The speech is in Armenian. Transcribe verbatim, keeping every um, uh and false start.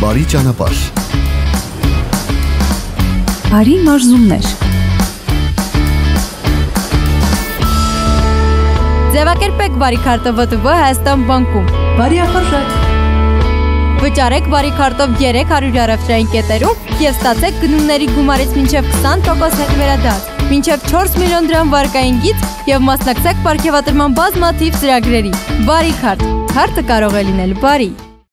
Բարի ճանապարհ։ Բարի մարզումներ։ Ձևակերպեք բարի քարտով ՈՏՎ Հայաստան բանկում։ Բարի ախորժակ։ Վճարեք բարի քարտով երեք հարյուր առևտրային կետերում և ստացեք գնումների գումարից մինչև քսան տոկոս հետվերադարձ, մինչև չորս միլիոն դրամ վարկային գիծ և մասնակցեք պարգևատրման բազմաթիվ ծրագրերի։ Բարի քարտ։ Քարտը կարող է լինել բարի։